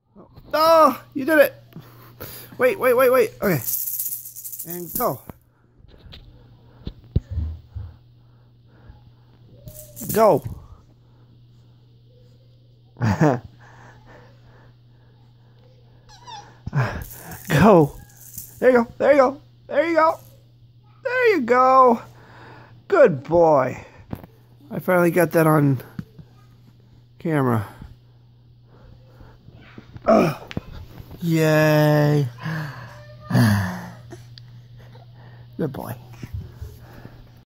Oh, you did it. Wait. Okay. And go. Go. Go. There you go. There you go. There you go. There you go. Good boy. I finally got that on camera. Yay. Good boy.